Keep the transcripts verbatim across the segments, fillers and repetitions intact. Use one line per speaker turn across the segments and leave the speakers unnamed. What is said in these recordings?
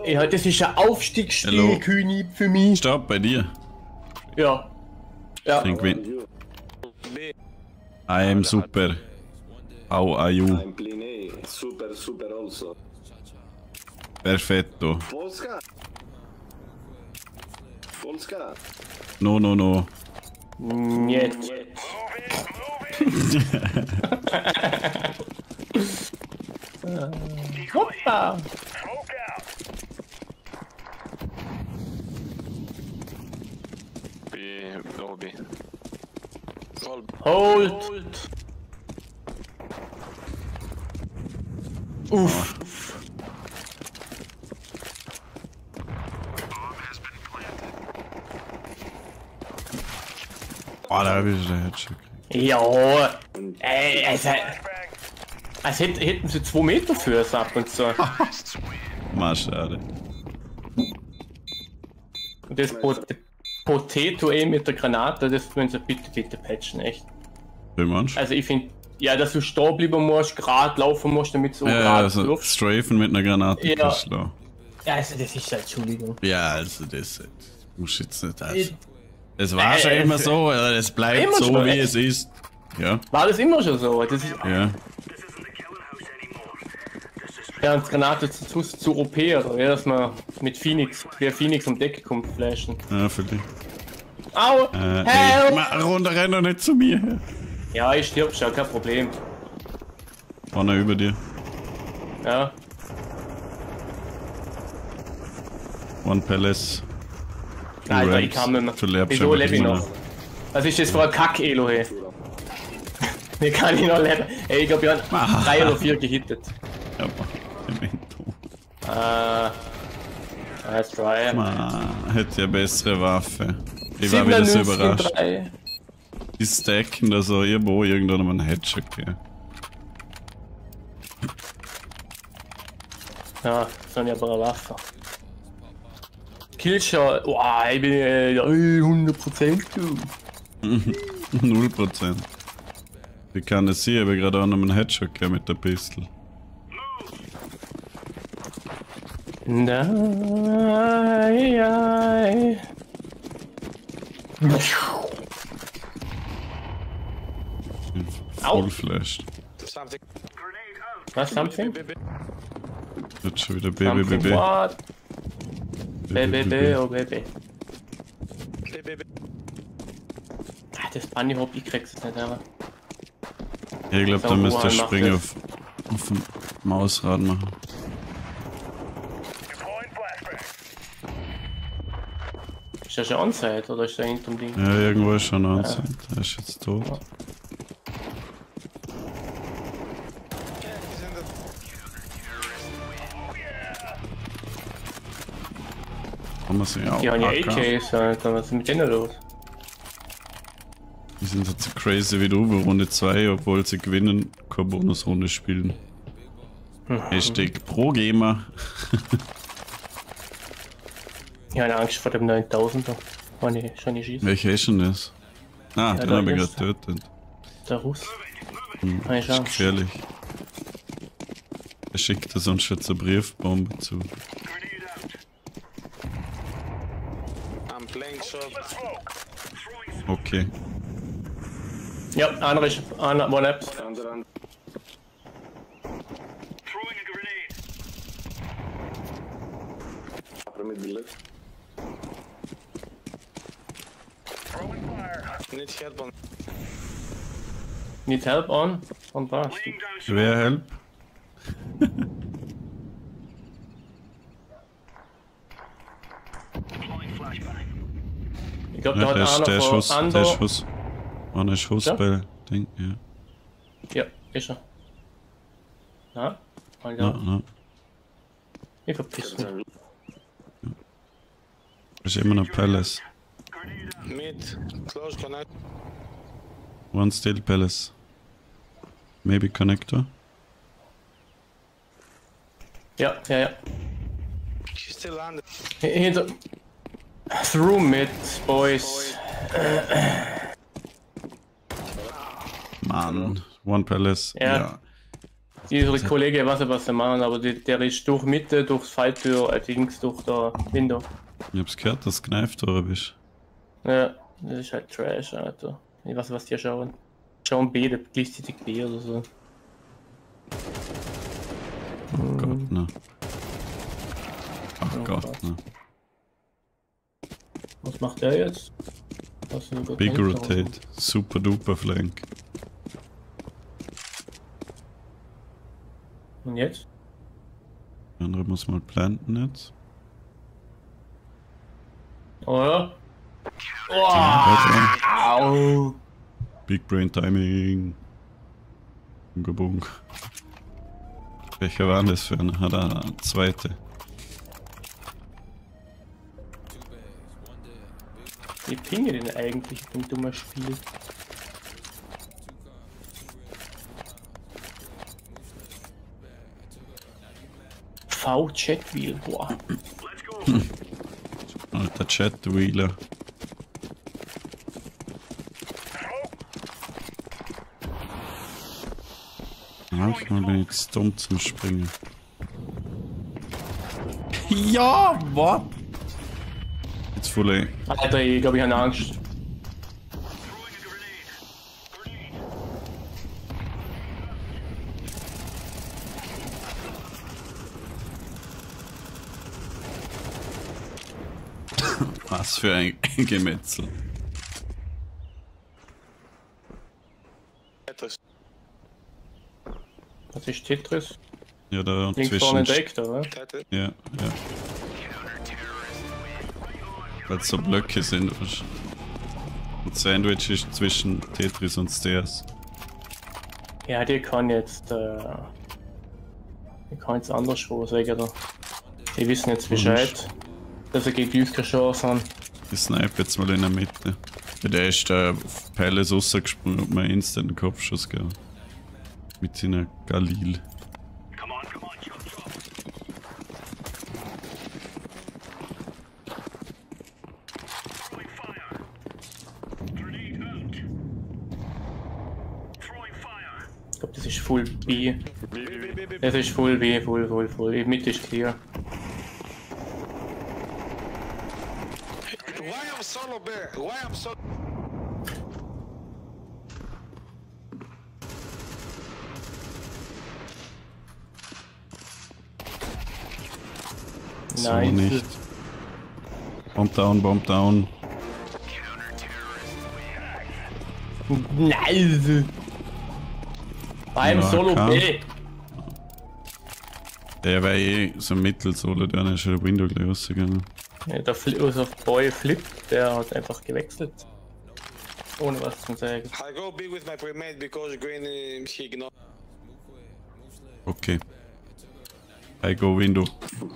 Ja, das ist ein Aufstiegsstil, König, für mich.
Stopp, bei dir.
Ja. Ja.
Think win. I am super. How are you?
I'm Pline. Super, super also.
Perfetto.
Polska. Polska.
No, no, no.
Niet. Hoppa.
B, lobby.
Hold. Uff.
Oh, da hab ich den Headshot.
Ja. Ey, also. Als hätten, hätten sie zwei Meter für es ab und so.
Mal schade.
Und das Pot Potato eh mit der Granate, das müssen sie bitte, bitte patchen, echt.
Wie meinst du?
Also ich finde, ja, dass du stehen bleiben musst, gerade laufen musst, damit du
Ja,
gerade
also
wirfst.
strafen mit einer Granate
Ja.
ist schlau.
Ja, also das ist halt, Entschuldigung.
Ja, also das muss jetzt nicht also.
Ich-
Es war
Äh,
schon immer
äh,
so, oder es bleibt
immer
so,
schon,
wie
äh.
es ist. Ja,
War das immer schon so? Das ist
ja.
ja, und Granate zu, zu, zu O P, oder? Ja, dass man mit Phoenix, der Phoenix um Decke kommt, flashen.
Ja, für dich.
Au!
Äh,
Help!
ey, ma, runter, renn doch nicht zu mir her.
Ja, ich stirb schon, kein Problem.
Einer über dir.
Ja.
One Palace. Two
Alter, ich
ramps.
kann nicht mehr.
Du lebst
Wieso
schon
lebe ich
mit
noch? Was ist das für ein Kack-Elo, hey? Wie kann ich noch leben? Ey, ich glaub, ich hab
Ah.
drei oder vier gehittet.
Ja, Memento.
Äh. Let's try.
Man, hätte ja bessere Waffe. Ich war wieder so überrascht.
drei.
Die stacken da so irgendwo irgendwann mal einen Headshot gegeben.
Ja, das ist aber eine Waffe. Killshot, wow, ich bin äh, hundert Prozent du.
null Prozent. Wie kann das sein? Ich habe gerade auch noch einen Headshot gegeben mit der Pistole.
Nein. Au.
Voll flashed.
Something.
Was, something?
Jetzt schon wieder B B B
Something
B.
what? B B B, oh B B. Ah, das Bunny Hop, ich krieg's nicht, aber.
Ja, ich glaube,
So,
da müsst ihr
Wuhan macht
Springen
das.
auf, auf dem Mausrad machen.
Ist der schon on-site oder ist der hinterm Ding?
Ja, irgendwo ist schon ein Zeit. Er ist jetzt tot.
Ja.
Kann man sich auch
Die haben ja
packen.
A Ks, Alter, was ist mit denen los?
Die sind halt so crazy wie du, bei Runde zwei, obwohl sie gewinnen, keine Bonusrunde spielen. Hashtag Pro-Gamer.
Ich habe Angst vor dem neuntausender, wenn ich schon nicht schieße.
Welcher ist denn das? Ah, den
der
habe ich
erste.
gerade getötet.
Der Russ.
Hm,
Habe ich
das ist
Angst.
gefährlich. Er schickt uns sonst schon zur Briefbombe zu.
I'm playing shot.
Okay.
Ja, einer ist, einer, one apps.
Under, under. Upper mid left.
Need help on.
Need help on? On was?
Wer help?
Ich glaube,
Ja,
da
der,
hat
ist- der
einer
Schuss,
von
der
Ando.
Schuss. Einer Schuss
Ja?
bei Ding, ja.
Ja, ist er. Na? Alter,
Ja, ja.
ich verpiss mich.
Ist immer noch Palace.
Mid. Close connect.
One still Palace. Maybe Connector.
Ja, ja, ja.
She's still under.
H- Hinter. Through mid, boys.
Mann. One Palace.
Ja.
Ja.
Dieser Kollege weiß nicht, was sie machen, aber die, der ist durch Mitte, durchs Falltür, äh, links durch der Window.
Ich hab's gehört, dass du gekneift worden bist.
Ja, das ist halt Trash, Alter. Ich weiß nicht, was die schauen. Schauen B, der gleichzeitig B oder so.
Oh Gott, ne. Ach
Oh
Gott,
Gott.
ne.
Was macht der jetzt? Was ist denn
Big
überdenkt,
Rotate, super duper Flank.
Und jetzt?
Der andere muss mal planten jetzt.
Oh ja.
Ja,
Au.
Big Brain Timing. Bunga Bung. Welcher war das für eine? Hat er eine zweite?
Wie pinge denn eigentlich ein dummer Spiel? V-Chat-Wheel, boah.
Alter Chat-Wheeler. Manchmal bin ich zu dumm zum Springen. Ja, was? Jetzt voll.
Alter, ich glaube, ich habe Angst.
Was für ein Gemetzel.
Tetris.
Was ist Tetris?
Ja, da
Links vorne
zwischen.
entdeckt, oder?
Tetris.
Ja, ja. Weil es so Blöcke sind. Und Sandwich ist zwischen Tetris und Stairs.
Ja, die kann jetzt, äh, die kann jetzt anderswo sagen, oder? Die wissen jetzt Bescheid, dass er gegen uns keine Chance haben.
Ich snipe jetzt mal in der Mitte. Ja, der ist da auf Palace rausgesprungen und mir instant einen Kopfschuss gegeben. Mit seiner Galil.
Ich glaube, das ist Full B. Das ist Full B, Full, Full, Full. Die Mitte ist clear.
Why I'm solo bear? Why I'm solo?
So
Nein.
nicht. Bomb down, bomb down.
Nein! Beim
Ja,
Solo
kann.
B!
Der war eh so Mittelsolo, der ist schon der Window gleich rausgegangen.
Ja, der Fli also Boy Flip, der hat einfach gewechselt. Ohne was zu sagen.
I go big with my premade because green uh, he ignore.
Okay. I go Window.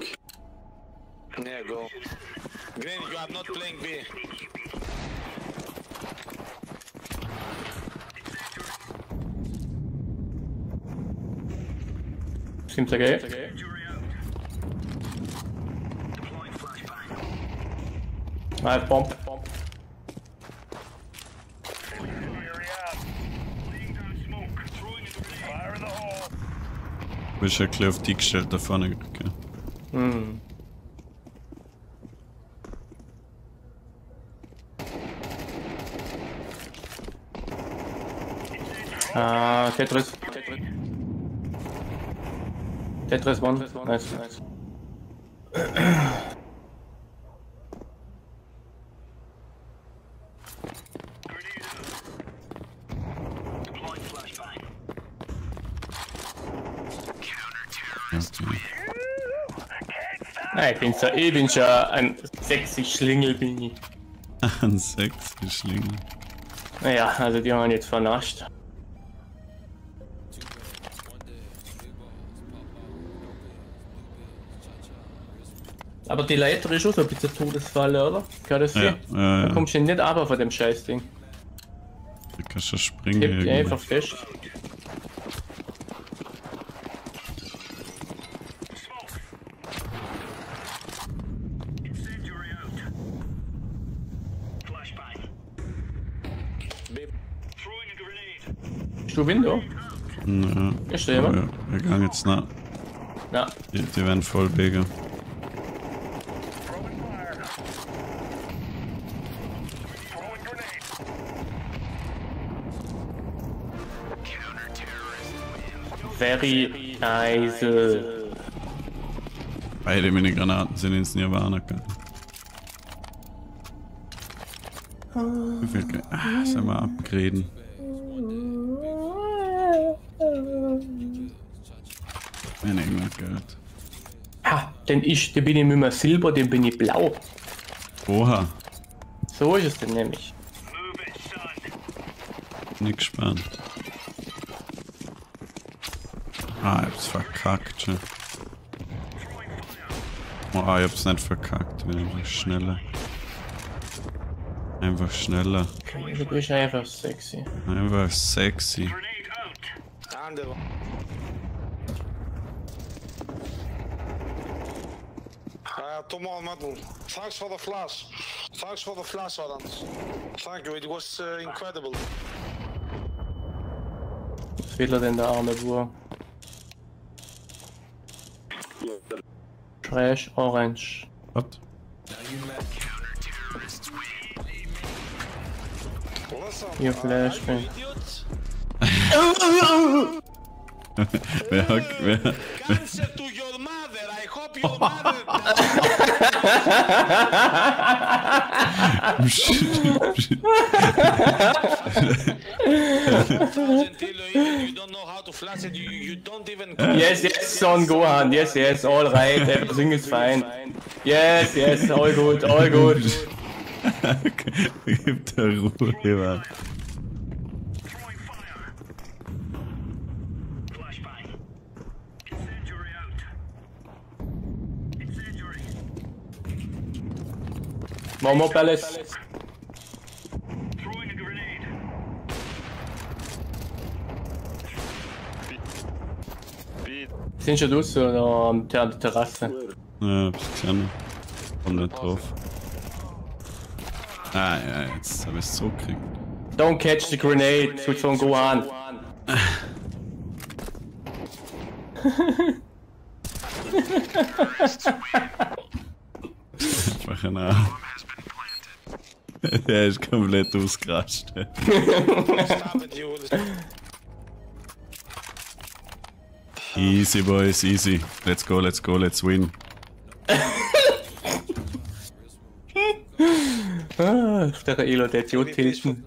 Yeah, go. Green, you are not playing B.
Stimmt okay? Ah, Bomb, Bomb.
Du bist ja gleich auf die gestellt da vorne. Okay.
Hm. Ah, Tetris. Tetris. Tetris one. Nice, nice.
Okay.
Ah, ich bin so, ich bin schon ein sexy Schlingel, bin ich.
Ein sexy Schlingel.
Naja, also die haben jetzt vernascht. Aber die Leiter ist auch so ein bisschen Todesfalle, oder? Kann das
Ja,
sein?
ja,
Da
ja.
kommst du nicht runter von dem Scheißding.
Du kannst schon springen.
Hebt die
irgendwie.
einfach fest.
B.
Bist du Window?
Ja.
Ist da jemand?
Ja, wir gehen jetzt nach.
Ja.
Die, die werden voll bigger.
Very nice.
Beide meine Granaten sind ins Nirvana gegangen. Wie viel Ge ah, sollen wir upgraden? Wenn irgendwas gehört.
Ha, denn ich, den bin ich nicht mehr Silber, den bin ich blau.
Oha,
So ist es denn nämlich.
nicht gespannt. Ah, ich hab's verkackt schon. Oh, ich hab's nicht verkackt, ich bin einfach schneller. Einfach schneller.
Du bist einfach sexy.
Einfach sexy.
Under. Uh, Tom on metal. Thanks for the flash. Thanks for the flash, Alan. Thank you, it was uh, incredible.
Was will er denn, der arme Bur? Trash Orange.
Was?
Listen,
You
uh,
flash
are you
me.
idiots?
Wer hat. Wer.
Cancer to your mother. I hope your mother. You don't know how to flash it. You, you don't even.
Yes, yes, son Gohan. Yes, yes, all right. Everything is fine. Yes, yes, all good, all good.
Gib der Ruhe, Mann.
One more palace. Sind schon draußen oder an der Terrasse?
Ja, hab's gesehen. Komm nicht drauf. Ah, ja, jetzt hab ich's zurückgekriegt.
Don't catch the grenade, with Son Gohan.
Einfach ein Arm. Der ist komplett ausgerastet.
Stop it, you.
Easy, boys, easy. Let's go, let's go, let's win.
Ah, auf der Elo, der Idiot tilten.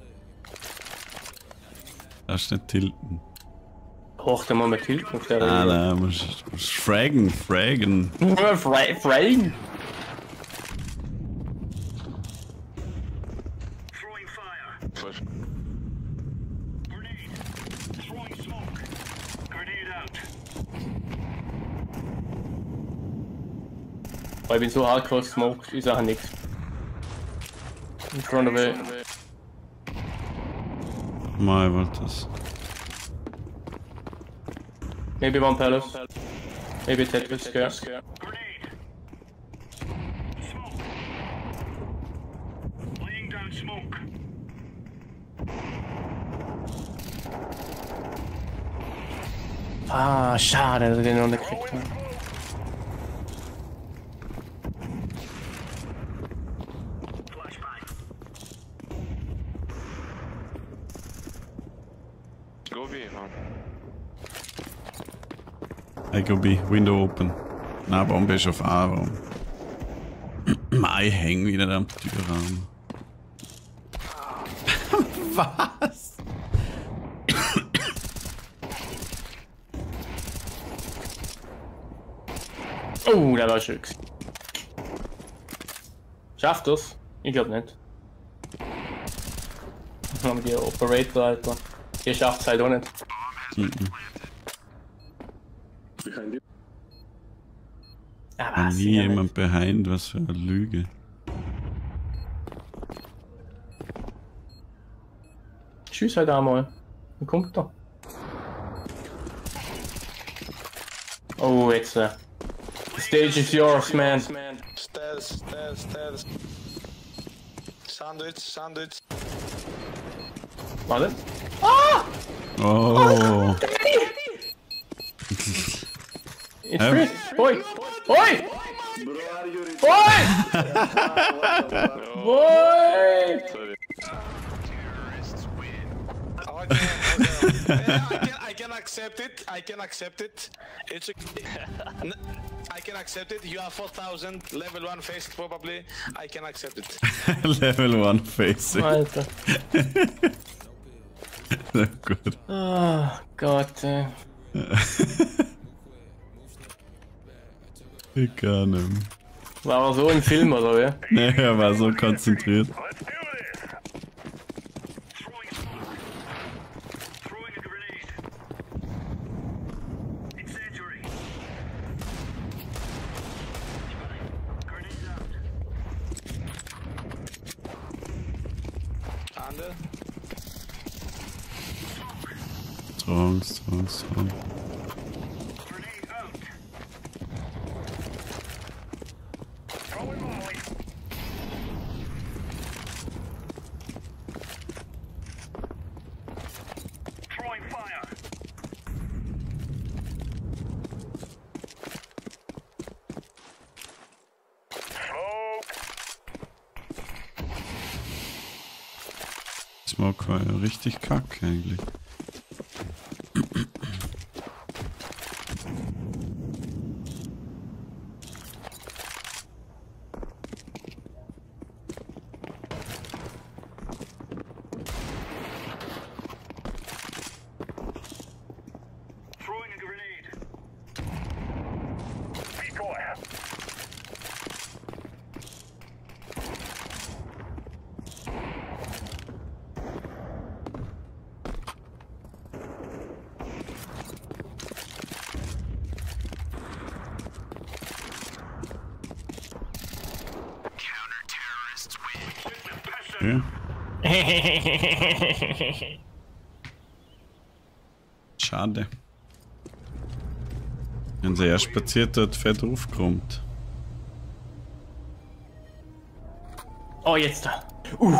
Darfst nicht tilten.
Hoch, der mal mit tilten auf der
Ah,
Elo.
nein, musst, musst fragen, fragen.
Fry, frying. Weil ich bin so hardcore smoked, ich sage nichts. In front of it.
Mal, ich wollte das.
Maybe one palace. Maybe Tetris, yeah. Ah, schade, dass er den noch nicht gekriegt hat.
Go B, man.
I go B, window open. Na, Bombe ist auf A, warum? Mai hängen wieder am Türrahmen. Was?
Oh, der war schön. Schafft das? Ich glaub nicht. Haben die Operator, Alter. Ihr schafft's halt auch nicht.
Mhm.
Behind you.
Ah,
War
was?
nie jemand behind, was für eine Lüge.
Tschüss halt einmal. Dann kommt er. Oh, jetzt. Uh, the stage is yours, man.
Stairs, stairs, stairs. Sandwich, sandwich.
Warte. Ah!
Oh.
It's
Ähm.
free! Oi! Oi!
Bro, are you rich?
Oi! Oi!
Sorry. Okay, okay. Yeah, I can, I can accept it. I can accept it. It's a, N- I can accept it. You have four thousand level one face probably. I can accept it.
Level one Facing.
Alter.
Na gut.
Oh Gott, ey.
Ich kann nicht mehr.
War er so ein Film, oder wie?
Nee, er war so konzentriert.
Under.
Strong, strong, strong. Smoke war ja richtig kacke eigentlich. Ja. Schade. Wenn sie erst spaziert dort fett aufkommt.
Oh, jetzt da. Uh,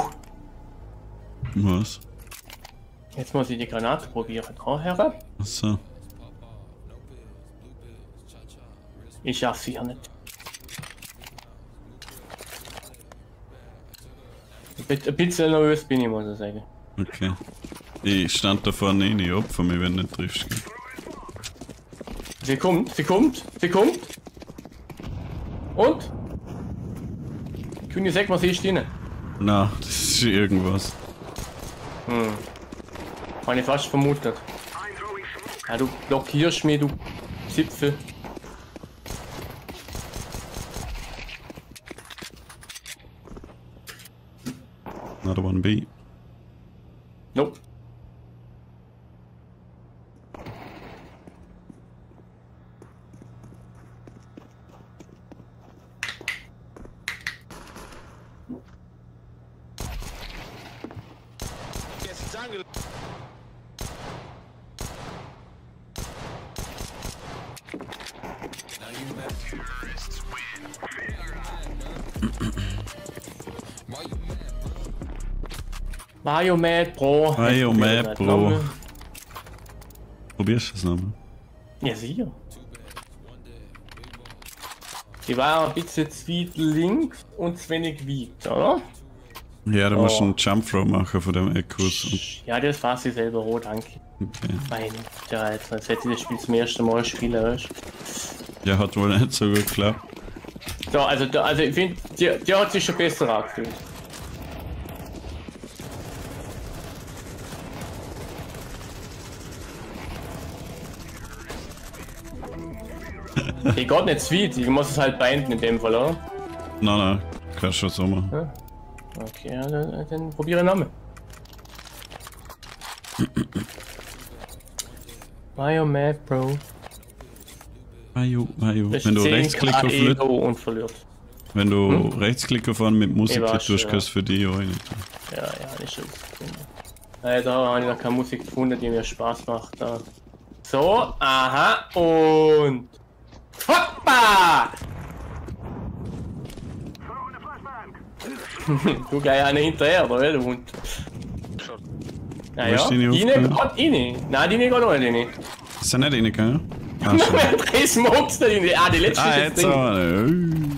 Was?
jetzt muss ich die Granate probieren. Oh, herab.
Achso.
Ich schaff's hier nicht. Ein bisschen nervös bin ich, muss ich sagen.
Okay. Ich stand da vorne eh nicht ab von mir, wenn du nicht triffst. Gell?
Sie kommt, sie kommt, sie kommt. Und? König, sag mal, sie ist drin.
Na, das ist irgendwas.
Hm. Habe ich fast vermutet. Ja, du blockierst mich, du Zipfel.
Another one B.
Nope.
Yes, it's jungle.
Biomed Pro.
Biomed Pro. Probierst du das nochmal?
Ja, sicher. Die war ein bisschen zu weit links und zu wenig weit, oder?
Ja, du musst
Oh.
einen Jump Throw machen von dem Eckkurs. Und-
Ja, das war sie selber roh, danke.
Okay.
Mein Gott, jetzt, als hätte ich das Spiel zum ersten Mal spielen, weißt du?
Ja, hat wohl nicht so gut geklappt.
So, also, da, also ich finde, die, die hat sich schon besser angefühlt. Ich geht nicht zu weit, ich muss es halt beenden in dem Fall, oder?
Nein, nein, kannst schon so machen.
Ja. Okay, ja, dann, dann probiere ich nochmal. Biomed Pro.
Ajo, ajo.
Das
Wenn du
zehn
Rechtsklick
K
auf Lit
Ego und verliert.
wenn du
Hm?
Rechtsklick auf einen mit Musik
Ich weiß,
tust,
ja.
kannst du für die auch nicht.
Ja, ja, nicht schon gefunden. Äh, da habe ich noch keine Musik gefunden, die mir Spaß macht. Da. So, aha, und... Hoppa! Du gleich eine hinterher, oder? Du Hund. Naja,
ist die nicht
die nicht
aufgegangen?
gerade rein. Nein, die nicht gerade rein.
Ist er nicht reingegangen? Ah, schon.
Drei Smokes da rein. Ah, die letzte
Ah,
ist
jetzt
jetzt drin.
aber.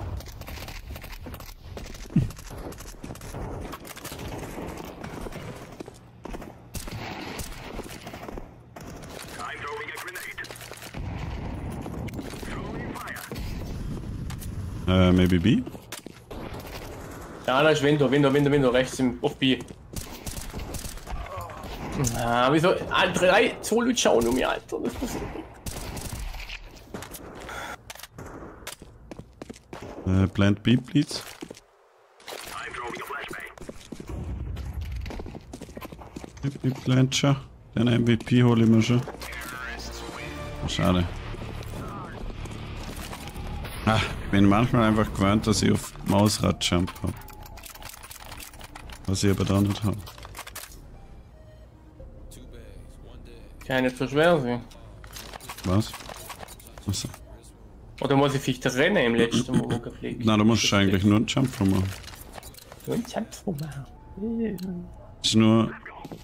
Äh, maybe B?
Ja, da ist Window, Window, Window, Window, rechts im auf B. Ah, wieso? Ah, drei, zwei Leute schauen um mich, Alter. Das passiert nicht.
Äh, Plant B, please. Ich, ich plant schon. Den M V P hole ich mir schon. Schade. Ah, ich bin manchmal einfach gewöhnt, dass ich auf Mausrad jump habe. Was ich aber da nicht habe.
Kann nicht so schwer sein.
Was? Achso.
Oder muss ich vielleicht rennen im letzten Moment gefliegt?
Na, du musst eigentlich nur einen Jump machen.
Nur ein Jump machen.
Ist nur.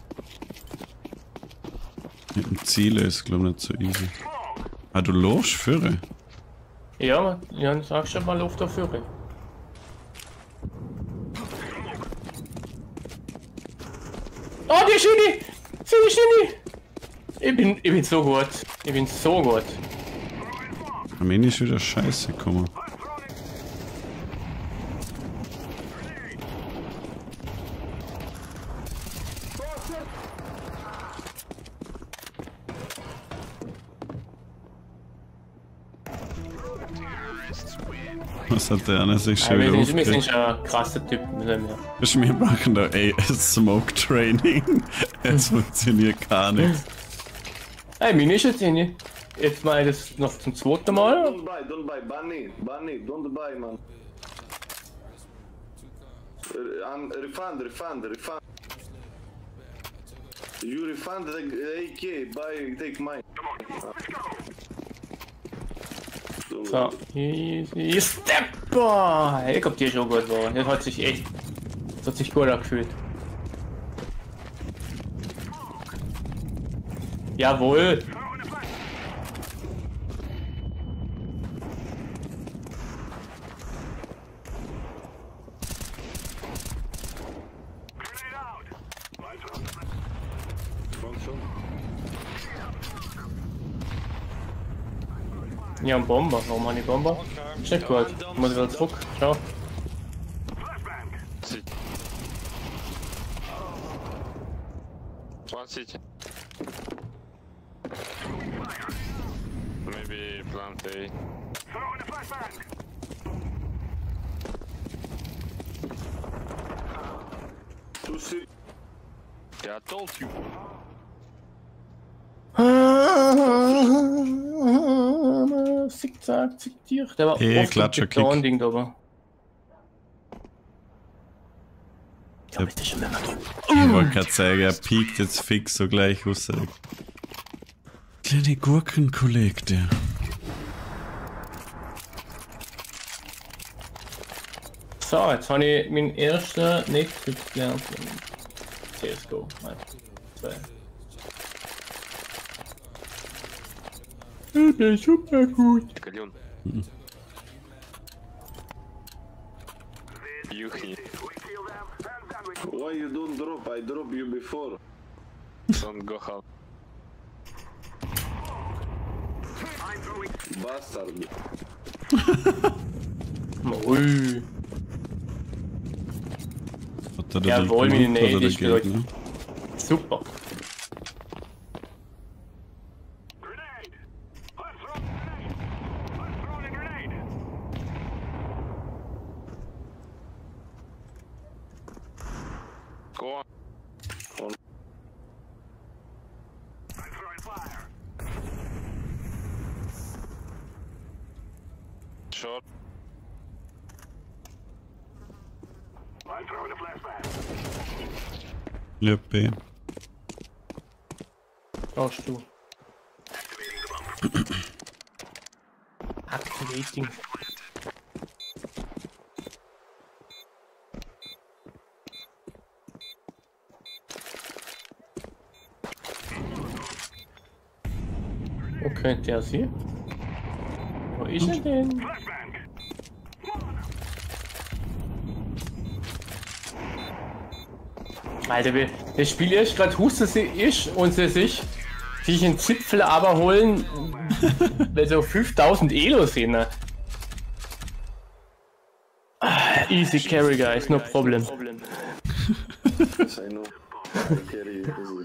Mit dem Ziel ist, glaube ich, nicht so easy. Ah, du läufst führen?
Ja, man, ja, sag schon mal Luft dafür. Oh, die Schiene! Sie die Schiene! Ich bin, ich bin so gut. Ich bin so gut.
Am Ende ist wieder Scheiße gekommen. Was hat der andere sich schon
Ja,
wieder
wir, sind, wir sind
aufgeregt?
schon krasse Typen, sind wir.
Wir machen da ey, Smoke Training. Es funktioniert gar nichts.
Hey, meine ist jetzt nicht. Jetzt mal das noch zum zweiten Mal.
Don't buy, don't buy, Bunny, Bunny, don't buy, man. Uh, I'm refund, refund, refund. You refund the A K, buy, take mine.
So, easy Step! Boah, ich glaub, die ist schon gut war. Das hat sich echt. Das hat sich gut angefühlt. Jawohl! Ja, ein Bomber. Warum habe ich Bomber? Ist nicht gut. Ich muss wieder zurück. Ciao.
One city. Maybe plant A.
Two city.
Yeah, I told you.
Zickzack, zick dir. Der war
Eh,
oft
Klatscher
mit dem Ding da war. Ich
Ja.
glaub, ist schon immer drin.
Ich wollte gerade sagen, er piekt jetzt fix so gleich raus. Kleine Gurkenkolleg, der.
So, jetzt habe ich meinen ersten Netflix gelernt. C S G O. Eins, zwei. Ich bin super gut.
Гален. Yuhi,
Why you don't drop? I drop you before.
don't go half.
Bastard.
Ui.
Hat er
Ja,
den
wohl, meine
gemacht, oder
Nade
der
ist gleich.
Gegner?
Super.
Go on. Short.
Ja, B.
Brauchst du. Activating. könnte er sie? Wo ist er denn? Alter, das Spiel erst gerade hustet sie ist und sie sich sich einen Zipfel aber holen, weil so fünftausend Elo sind. Ne? Ah, easy carry guys, no problem.
Yes, I know. I carry.